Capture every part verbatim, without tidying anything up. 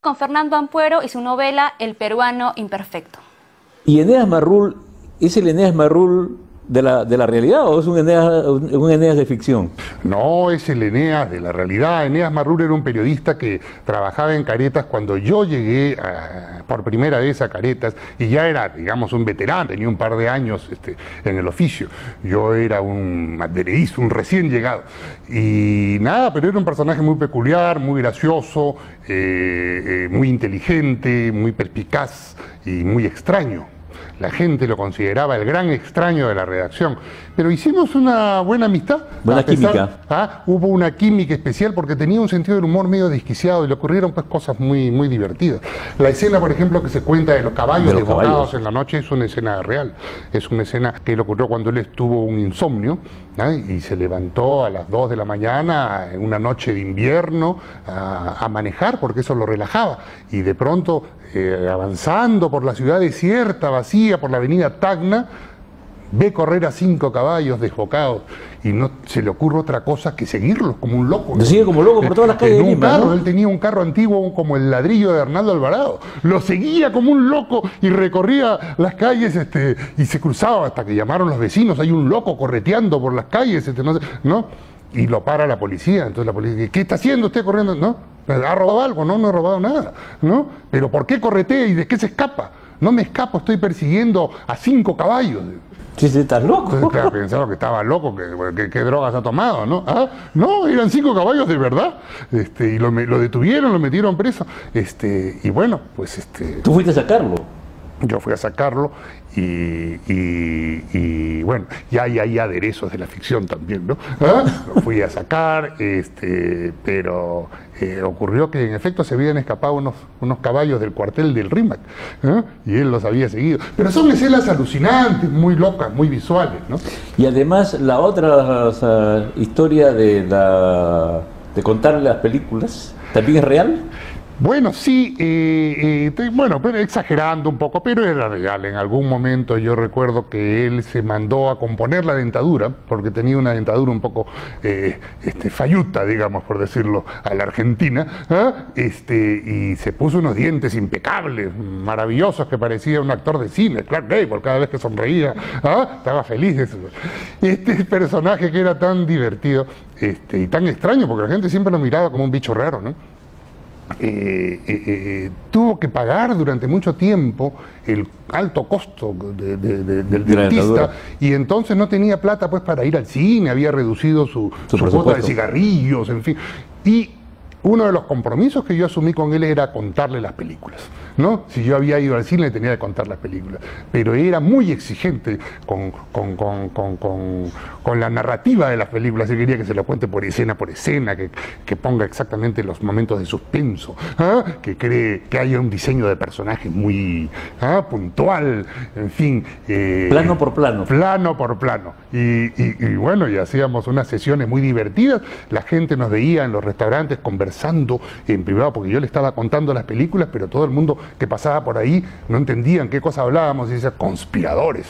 Con Fernando Ampuero y su novela El peruano imperfecto. ¿Y Eneas Marrul es el Eneas Marrul de la, de la realidad o es un Eneas, un Eneas de ficción? No, es el Eneas de la realidad. Eneas Marrul era un periodista que trabajaba en Caretas cuando yo llegué a, por primera vez a Caretas, y ya era, digamos, un veterano, tenía un par de años este, en el oficio. Yo era un advenedizo, un recién llegado. Y nada, pero era un personaje muy peculiar, muy gracioso, eh, eh, muy inteligente, muy perspicaz y muy extraño. La gente lo consideraba el gran extraño de la redacción. Pero hicimos una buena amistad. Buena pesar, química. ¿ah? Hubo una química especial porque tenía un sentido del humor medio desquiciado y le ocurrieron pues cosas muy, muy divertidas. La escena, por ejemplo, que se cuenta de los caballos de los desbocados caballos. en la noche es una escena real. Es una escena que le ocurrió cuando él tuvo un insomnio, ¿ah? Y se levantó a las dos de la mañana en una noche de invierno a, a manejar porque eso lo relajaba. Y de pronto, eh, avanzando por la ciudad desierta, vacía, por la avenida Tacna, ve correr a cinco caballos desbocados y no se le ocurre otra cosa que seguirlos como un loco. ¿No? Sigue como loco por todas las calles en de un Lima, carro, ¿no? Él tenía un carro antiguo como el ladrillo de Arnaldo Alvarado. Lo seguía como un loco y recorría las calles este, y se cruzaba hasta que llamaron los vecinos. Hay un loco correteando por las calles, este, no sé, ¿no? Y lo para la policía. Entonces la policía dice, ¿qué está haciendo usted corriendo? ¿No? ¿Ha robado algo? No, no he robado nada. ¿No? ¿Pero por qué corretea y de qué se escapa? No me escapo, estoy persiguiendo a cinco caballos. Sí, sí, estás loco. Entonces, claro, pensaron que estaba loco, que, que, que drogas ha tomado, ¿no? ¿Ah? No, eran cinco caballos de verdad. Este, y lo, lo detuvieron, lo metieron preso. Este, y bueno, pues este. Tú fuiste a sacarlo. Yo fui a sacarlo y, y, y bueno, ya hay ahí aderezos de la ficción también, ¿no? ¿Ah? Lo fui a sacar, este, pero eh, ocurrió que en efecto se habían escapado unos, unos caballos del cuartel del RIMAC, ¿eh? Y él los había seguido. Pero son escenas alucinantes, muy locas, muy visuales, ¿no? Y además la otra o sea, historia de, la, de contar las películas, ¿también es real? Bueno, sí, eh, eh, bueno, pero exagerando un poco, pero era real. En algún momento yo recuerdo que él se mandó a componer la dentadura, porque tenía una dentadura un poco eh, este, falluta, digamos, por decirlo, a la argentina, ¿eh? este, y se puso unos dientes impecables, maravillosos, que parecía un actor de cine, Clark Gable, cada vez que sonreía, ¿eh? Estaba feliz de eso. Este personaje que era tan divertido este, y tan extraño, porque la gente siempre lo miraba como un bicho raro, ¿no? Eh, eh, eh, tuvo que pagar durante mucho tiempo el alto costo de, de, de, del de dentista, y entonces no tenía plata pues para ir al cine, había reducido su, su, su cuota de cigarrillos, en fin. Y uno de los compromisos que yo asumí con él era contarle las películas, ¿no? Si yo había ido al cine tenía que contar las películas, pero era muy exigente con, con, con, con, con, con la narrativa de las películas. Él quería que se lo cuente por escena por escena, que, que ponga exactamente los momentos de suspenso, ¿ah? que cree que haya un diseño de personaje muy ¿ah? puntual, en fin. Eh, plano por plano. Plano por plano. Y, y, y bueno, y hacíamos unas sesiones muy divertidas, la gente nos veía en los restaurantes conversando en privado, porque yo le estaba contando las películas, pero todo el mundo que pasaba por ahí no entendían qué cosa hablábamos y decía, conspiradores.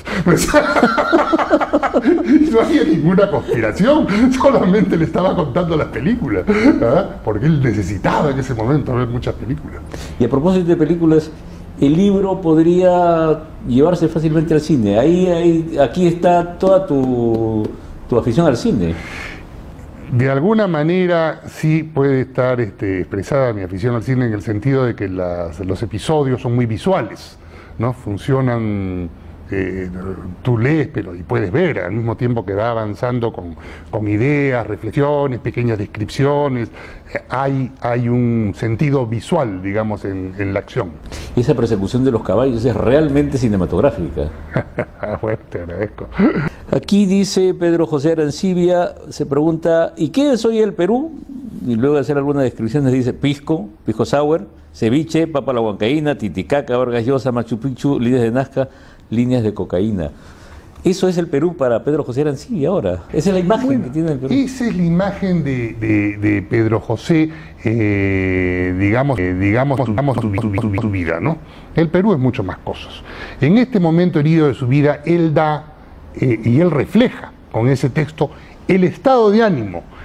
Y no había ninguna conspiración, solamente le estaba contando las películas, ¿ah? Porque él necesitaba en ese momento ver muchas películas. Y a propósito de películas, el libro podría llevarse fácilmente al cine. Ahí, ahí aquí está toda tu, tu afición al cine. De alguna manera sí puede estar este, expresada mi afición al cine en el sentido de que las, los episodios son muy visuales, ¿no? Funcionan, eh, tú lees pero y puedes ver al mismo tiempo que va avanzando con, con ideas, reflexiones, pequeñas descripciones. Eh, hay, hay un sentido visual, digamos, en, en la acción. Y esa persecución de los caballos es realmente cinematográfica. Bueno, te agradezco. Aquí dice Pedro José Arancibia, se pregunta, ¿y qué es hoy el Perú? Y luego de hacer algunas descripciones dice pisco, pisco sour, ceviche, papa a la huancaína, titicaca, Vargas Llosa, Machu Picchu, líneas de Nazca, líneas de cocaína. Eso es el Perú para Pedro José Arancibia ahora. Esa es la imagen bueno, que tiene el Perú. Esa es la imagen de, de, de Pedro José, eh, digamos, eh, digamos, digamos su, su, su, su vida, ¿no? El Perú es mucho más cosas. En este momento herido de su vida, él da eh, y él refleja con ese texto el estado de ánimo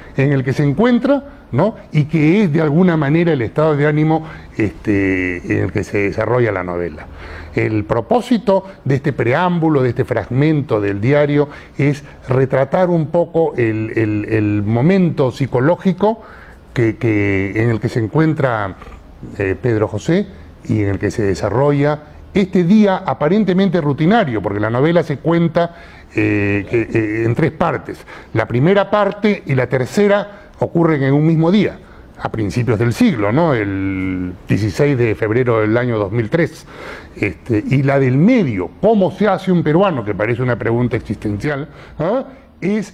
en el que se encuentra, ¿no? Y que es de alguna manera el estado de ánimo este, en el que se desarrolla la novela. El propósito de este preámbulo, de este fragmento del diario, es retratar un poco el, el, el momento psicológico que, que, en el que se encuentra eh, Pedro José y en el que se desarrolla este día aparentemente rutinario, porque la novela se cuenta eh, eh, en tres partes. La primera parte y la tercera ocurren en un mismo día, a principios del siglo, ¿no? El dieciséis de febrero del año dos mil tres. Este, y la del medio, ¿cómo se hace un peruano? Que parece una pregunta existencial, ¿eh? Es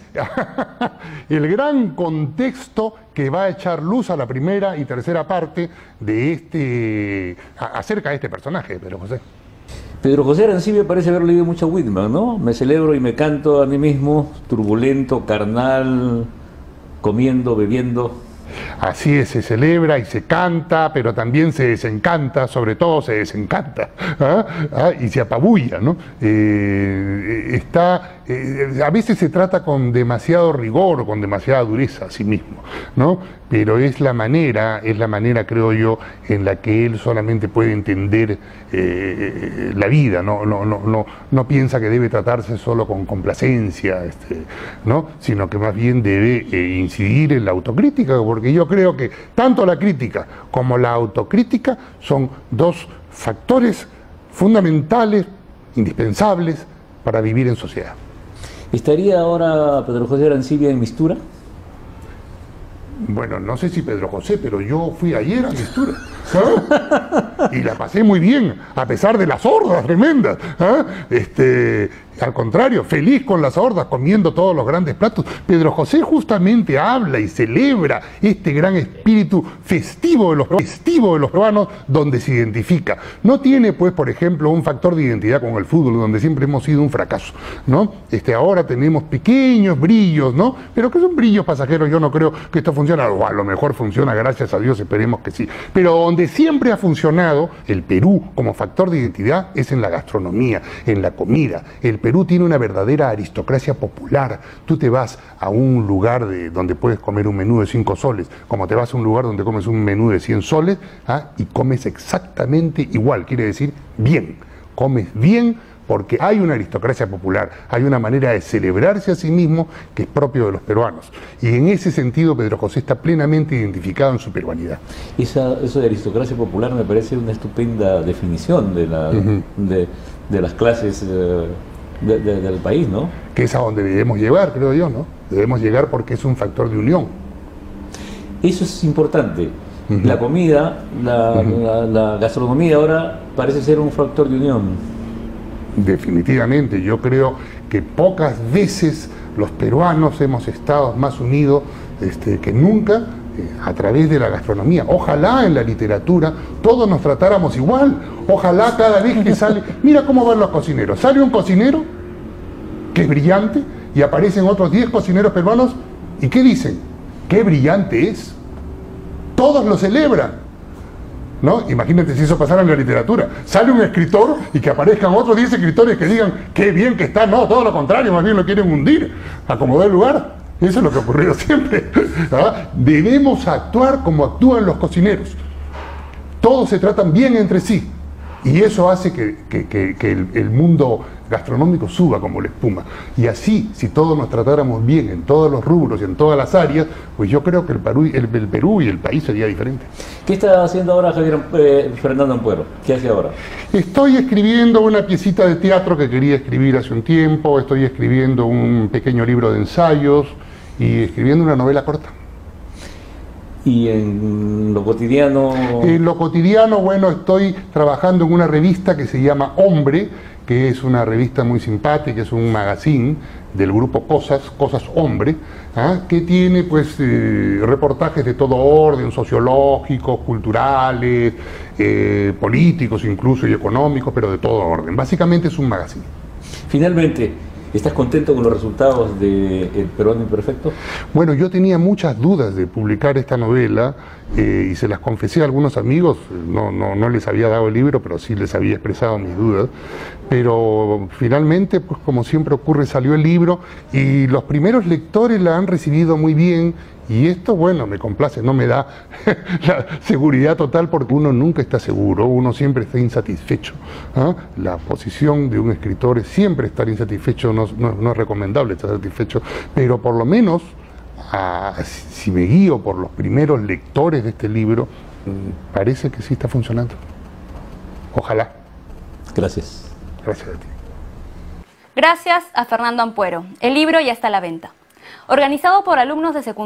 el gran contexto que va a echar luz a la primera y tercera parte de este, a, acerca de este personaje, Pedro José. Pedro José Arancibia parece haber leído mucho a Whitman, ¿no? Me celebro y me canto a mí mismo, turbulento, carnal, comiendo, bebiendo. Así es, se celebra y se canta, pero también se desencanta, sobre todo se desencanta, ¿ah? ¿Ah? Y se apabulla, ¿no? Eh, está, eh, a veces se trata con demasiado rigor, con demasiada dureza a sí mismo, ¿no? Pero es la manera, es la manera, creo yo, en la que él solamente puede entender eh, la vida, ¿no? No, no, no, no piensa que debe tratarse solo con complacencia, este, ¿no? Sino que más bien debe eh, incidir en la autocrítica, porque yo creo que tanto la crítica como la autocrítica son dos factores fundamentales, indispensables para vivir en sociedad. ¿Estaría ahora Pedro José Arancibia en Mistura? Bueno, no sé si Pedro José, pero yo fui ayer a Mistura, ¿ah? Y la pasé muy bien, a pesar de las hordas tremendas, ¿ah? Este, al contrario, feliz con las hordas, comiendo todos los grandes platos. Pedro José justamente habla y celebra este gran espíritu festivo de los, festivo de los peruanos, donde se identifica. No tiene, pues, por ejemplo, un factor de identidad con el fútbol, donde siempre hemos sido un fracaso, ¿no? Este, ahora tenemos pequeños brillos, ¿no? Pero que son brillos pasajeros, yo no creo que esto funcione, o a lo mejor funciona, gracias a Dios, esperemos que sí. Pero donde siempre ha funcionado el Perú como factor de identidad es en la gastronomía, en la comida. El Perú tiene una verdadera aristocracia popular. Tú te vas a un lugar de, donde puedes comer un menú de cinco soles, como te vas a un lugar donde comes un menú de cien soles, ¿ah? Y comes exactamente igual, quiere decir bien. Comes bien porque hay una aristocracia popular, hay una manera de celebrarse a sí mismo que es propio de los peruanos. Y en ese sentido Pedro José está plenamente identificado en su peruanidad. Esa, eso de aristocracia popular me parece una estupenda definición de, la, uh-huh. de, de las clases eh, de, de, del país, ¿no? Que es a donde debemos llegar, creo yo, ¿no? Debemos llegar porque es un factor de unión. Eso es importante. Uh-huh. La comida, la, uh-huh. la, la gastronomía ahora parece ser un factor de unión. Definitivamente, yo creo que pocas veces los peruanos hemos estado más unidos este, que nunca eh, a través de la gastronomía. Ojalá en la literatura todos nos tratáramos igual. Ojalá cada vez que sale... Mira cómo van los cocineros. Sale un cocinero que es brillante y aparecen otros diez cocineros peruanos y ¿qué dicen? ¡Qué brillante es! Todos lo celebran. ¿No? Imagínate si eso pasara en la literatura. Sale un escritor y que aparezcan otros diez escritores que digan qué bien que está. No, todo lo contrario, más bien lo quieren hundir, acomodar el lugar. Eso es lo que ha ocurrido siempre. ¿Ah? Debemos actuar como actúan los cocineros. Todos se tratan bien entre sí. Y eso hace que, que, que, que el, el mundo gastronómico suba como la espuma. Y así, si todos nos tratáramos bien en todos los rubros y en todas las áreas, pues yo creo que el Perú, el, el Perú y el país sería diferente. ¿Qué está haciendo ahora Javier eh, Fernando Ampuero? ¿Qué hace ahora? Estoy escribiendo una piecita de teatro que quería escribir hace un tiempo, estoy escribiendo un pequeño libro de ensayos y escribiendo una novela corta. ¿Y en lo cotidiano? En lo cotidiano, bueno, estoy trabajando en una revista que se llama Hombre, que es una revista muy simpática, es un magazine del grupo Cosas, Cosas Hombre, ¿ah? Que tiene pues eh, reportajes de todo orden, sociológicos, culturales, eh, políticos incluso y económicos, pero de todo orden. Básicamente es un magazine. Finalmente, ¿estás contento con los resultados de El Peruano Imperfecto? Bueno, yo tenía muchas dudas de publicar esta novela eh, y se las confesé a algunos amigos, no, no, no les había dado el libro, pero sí les había expresado mis dudas, pero finalmente, pues como siempre ocurre, salió el libro y los primeros lectores la han recibido muy bien Y esto, bueno, me complace, no me da la seguridad total porque uno nunca está seguro, uno siempre está insatisfecho. ¿Ah? La posición de un escritor es siempre estar insatisfecho, no, no, no es recomendable estar satisfecho, pero por lo menos, a, si me guío por los primeros lectores de este libro, parece que sí está funcionando. Ojalá. Gracias. Gracias a ti. Gracias a Fernando Ampuero. El libro ya está a la venta. Organizado por alumnos de secundaria.